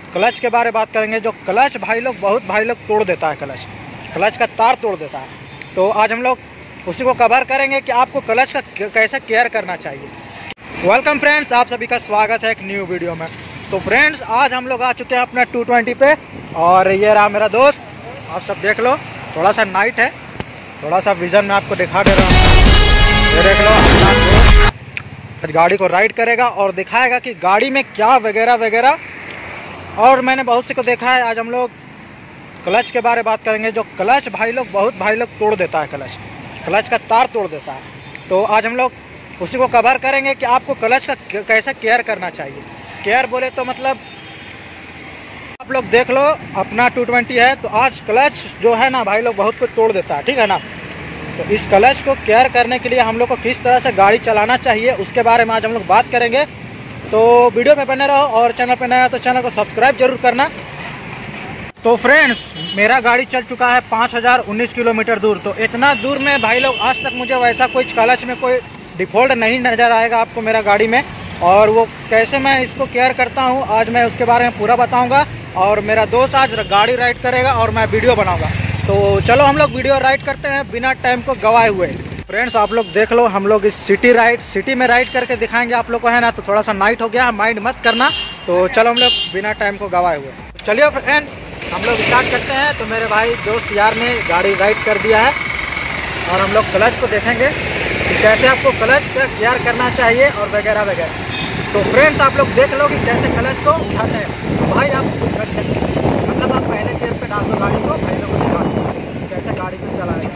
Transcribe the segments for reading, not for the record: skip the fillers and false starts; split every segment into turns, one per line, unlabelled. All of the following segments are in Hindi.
क्लच के बारे में बात करेंगे। जो क्लच भाई लोग तोड़ देता है, क्लच का तार तोड़ देता है। तो आज हम लोग उसी को कवर करेंगे कि आपको क्लच का कैसे केयर करना चाहिए। वेलकम फ्रेंड्स, आप सभी का स्वागत है एक न्यू वीडियो में। तो फ्रेंड्स आज हम लोग आ चुके हैं अपना 220 पे और ये रहा मेरा दोस्त, आप सब देख लो। थोड़ा सा नाइट है, थोड़ा सा विजन में आपको दिखा दे रहा हूँ। ये देख लो, अपना दोस्त आज गाड़ी को राइड करेगा और दिखाएगा कि गाड़ी में क्या वगैरह वगैरह। और मैंने बहुत से को देखा है। आज हम लोग क्लच के बारे में बात करेंगे। जो क्लच भाई लोग तोड़ देता है, क्लच का तार तोड़ देता है। तो आज हम लोग उसी को कवर करेंगे कि आपको क्लच का कैसे केयर करना चाहिए। केयर बोले तो मतलब आप लोग देख लो, अपना 220 है तो आज क्लच जो है ना भाई लोग बहुत कुछ तोड़ देता है, ठीक है ना। तो इस क्लच को केयर करने के लिए हम लोग को किस तरह से गाड़ी चलाना चाहिए उसके बारे में आज हम लोग बात करेंगे। तो वीडियो में बने रहो और चैनल पर नया तो चैनल को सब्सक्राइब जरूर करना। तो फ्रेंड्स मेरा गाड़ी चल चुका है 5019 किलोमीटर दूर। तो इतना दूर में भाई लोग आज तक मुझे वैसा कोई क्लच में कोई डिफ़ॉल्ट नहीं नज़र आएगा आपको मेरा गाड़ी में। और वो कैसे मैं इसको केयर करता हूँ आज मैं उसके बारे में पूरा बताऊँगा। और मेरा दोस्त आज गाड़ी राइड करेगा और मैं वीडियो बनाऊँगा। तो चलो हम लोग वीडियो राइड करते हैं बिना टाइम को गवाए हुए। फ्रेंड्स आप लोग देख लो, हम लोग इस सिटी में राइड करके दिखाएंगे आप लोग को, है ना। तो थोड़ा सा नाइट हो गया, माइंड मत करना। तो चलो हम लोग बिना टाइम को गवाए हुए चलिए फ्रेंड हम लोग स्टार्ट करते हैं। तो मेरे भाई दोस्त यार ने गाड़ी राइड कर दिया है और हम लोग क्लच को देखेंगे कि कैसे आपको क्लच का केयर करना चाहिए और वगैरह वगैरह। तो फ्रेंड्स आप लोग देख लो कि कैसे क्लच को उठाते हैं। तो भाई आप मतलब आप पहले गियर पे डाल दो गाड़ी को, पहले को दिखा दो कैसे गाड़ी को चलाएगा।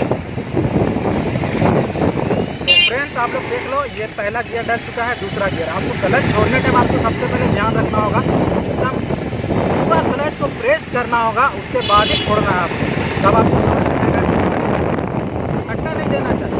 तो फ्रेंड्स आप लोग देख लो, ये पहला गियर डल चुका है, दूसरा गियर। आपको क्लच छोड़ने टाइम आपको सबसे पहले ध्यान रखना होगा, एकदम पूरा क्लच को प्रेस करना होगा, उसके बाद ही छोड़ना है आपको। तब आपको समझ में आएगा, धक्का नहीं देना चाहिए।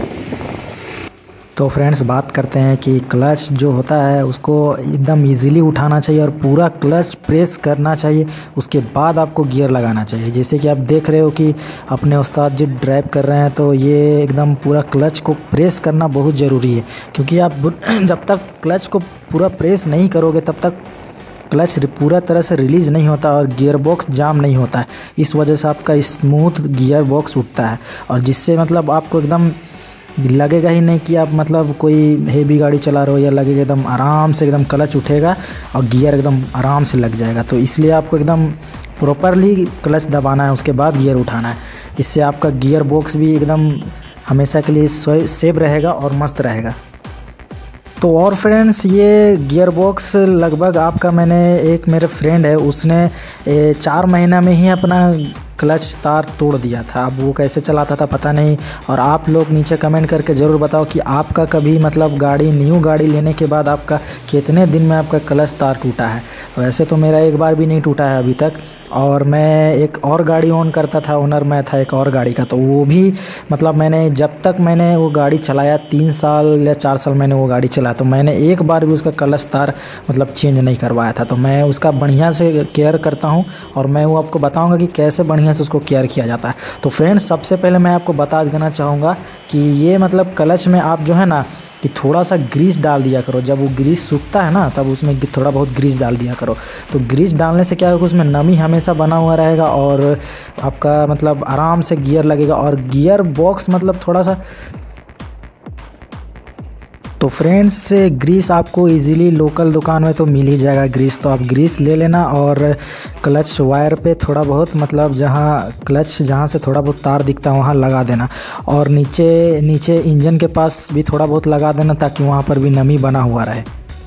तो फ्रेंड्स बात करते हैं कि क्लच जो होता है उसको एकदम इजीली उठाना चाहिए और पूरा क्लच प्रेस करना चाहिए, उसके बाद आपको गियर लगाना चाहिए। जैसे कि आप देख रहे हो कि अपने उस्ताद जी ड्राइव कर रहे हैं, तो ये एकदम पूरा क्लच को प्रेस करना बहुत ज़रूरी है। क्योंकि आप जब तक क्लच को पूरा प्रेस नहीं करोगे तब तक क्लच पूरा तरह से रिलीज़ नहीं होता और गियर बॉक्स जाम नहीं होता है। इस वजह से आपका स्मूथ गियर बॉक्स उठता है और जिससे मतलब आपको एकदम लगेगा ही नहीं कि आप मतलब कोई हेवी गाड़ी चला रहे हो, या लगेगा एकदम आराम से एकदम क्लच उठेगा और गियर एकदम आराम से लग जाएगा। तो इसलिए आपको एकदम प्रॉपरली क्लच दबाना है, उसके बाद गियर उठाना है। इससे आपका गियर बॉक्स भी एकदम हमेशा के लिए सेफ रहेगा और मस्त रहेगा। तो और फ्रेंड्स ये गियर बॉक्स लगभग आपका, मैंने एक मेरे फ्रेंड है उसने 4 महीना में ही अपना क्लच तार तोड़ दिया था। अब वो कैसे चलाता था पता नहीं। और आप लोग नीचे कमेंट करके ज़रूर बताओ कि आपका कभी मतलब न्यू गाड़ी लेने के बाद आपका कितने दिन में आपका क्लच तार टूटा है। वैसे तो मेरा एक बार भी नहीं टूटा है अभी तक। और मैं एक और गाड़ी ओन करता था, ओनर मैं था एक और गाड़ी का। तो वो भी मतलब मैंने जब तक मैंने वो गाड़ी चलाया 3 साल या 4 साल मैंने वो गाड़ी चलाया, तो मैंने एक बार भी उसका क्लच तार मतलब चेंज नहीं करवाया था। तो मैं उसका बढ़िया से केयर करता हूँ और मैं वो आपको बताऊँगा कि कैसे बढ़िया से उसको केयर किया जाता है। तो फ्रेंड्स सबसे पहले मैं आपको बता देना चाहूँगा कि ये मतलब क्लच में आप जो है ना कि थोड़ा सा ग्रीस डाल दिया करो। जब वो ग्रीस सूखता है ना तब उसमें थोड़ा बहुत ग्रीस डाल दिया करो। तो ग्रीस डालने से क्या होगा, उसमें नमी हमेशा बना हुआ रहेगा और आपका मतलब आराम से गियर लगेगा। और गियर बॉक्स मतलब थोड़ा सा, तो फ्रेंड्स ग्रीस आपको इजीली लोकल दुकान में तो मिल ही जाएगा ग्रीस। तो आप ग्रीस ले लेना और क्लच वायर पे थोड़ा बहुत मतलब जहाँ से थोड़ा बहुत तार दिखता है वहाँ लगा देना। और नीचे इंजन के पास भी थोड़ा बहुत लगा देना ताकि वहाँ पर भी नमी बना हुआ रहे।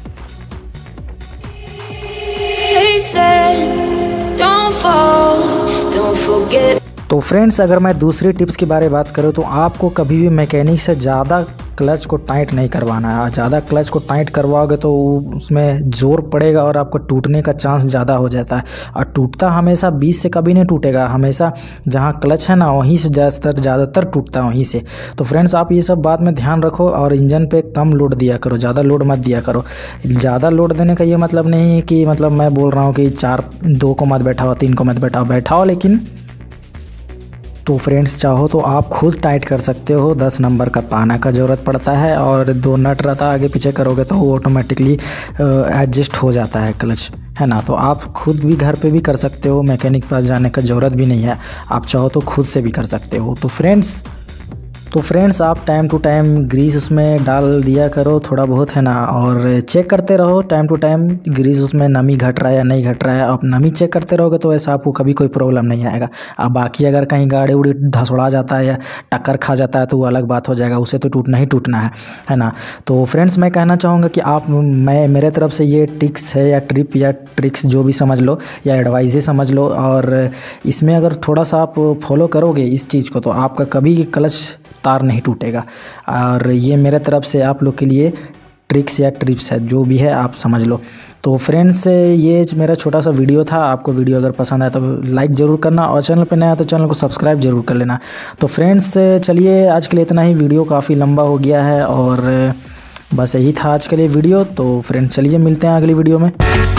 तो फ्रेंड्स अगर मैं दूसरी टिप्स के बारे में बात करूँ तो आपको कभी भी मैकेनिक से ज़्यादा क्लच को टाइट नहीं करवाना है। ज़्यादा क्लच को टाइट करवाओगे तो उसमें ज़ोर पड़ेगा और आपको टूटने का चांस ज़्यादा हो जाता है। और टूटता हमेशा बीच से कभी नहीं टूटेगा, हमेशा जहाँ क्लच है ना वहीं से ज़्यादातर टूटता है वहीं से। तो फ्रेंड्स आप ये सब बात में ध्यान रखो और इंजन पे कम लोड दिया करो, ज़्यादा लोड मत दिया करो। ज़्यादा लोड देने का ये मतलब नहीं है कि मतलब मैं बोल रहा हूँ कि 2 को मत बैठाओ, 3 को मत बैठाओ, लेकिन तो फ्रेंड्स चाहो तो आप खुद टाइट कर सकते हो। 10 नंबर का पाना का ज़रूरत पड़ता है और 2 नट रहता, आगे पीछे करोगे तो वो ऑटोमेटिकली एडजस्ट हो जाता है क्लच, है ना। तो आप खुद भी घर पे भी कर सकते हो, मैकेनिक पास जाने का ज़रूरत भी नहीं है, आप चाहो तो खुद से भी कर सकते हो। तो फ्रेंड्स आप टाइम टू टाइम ग्रीस उसमें डाल दिया करो थोड़ा बहुत, है ना, और चेक करते रहो टाइम टू टाइम ग्रीस उसमें नमी घट रहा है या नहीं घट रहा है। आप नमी चेक करते रहोगे तो ऐसा आपको कभी कोई प्रॉब्लम नहीं आएगा। अब बाकी अगर कहीं गाड़ी उड़ी धसड़ा जाता है या टक्कर खा जाता है तो वो अलग बात हो जाएगा, उसे तो टूटना ही टूटना है ना। तो फ्रेंड्स मैं कहना चाहूँगा कि आप मेरे तरफ से ये टिक्स है या ट्रिप या ट्रिक्स जो भी समझ लो या एडवाइस ही समझ लो, और इसमें अगर थोड़ा सा आप फॉलो करोगे इस चीज़ को तो आपका कभी क्लच तार नहीं टूटेगा। और ये मेरे तरफ से आप लोग के लिए ट्रिक्स या टिप्स है, जो भी है आप समझ लो। तो फ्रेंड्स ये मेरा छोटा सा वीडियो था। आपको वीडियो अगर पसंद आया तो लाइक ज़रूर करना और चैनल पे नया तो चैनल को सब्सक्राइब जरूर कर लेना। तो फ्रेंड्स चलिए आज के लिए इतना ही, वीडियो काफ़ी लंबा हो गया है और बस यही था आज के लिए वीडियो। तो फ्रेंड्स चलिए मिलते हैं अगली वीडियो में।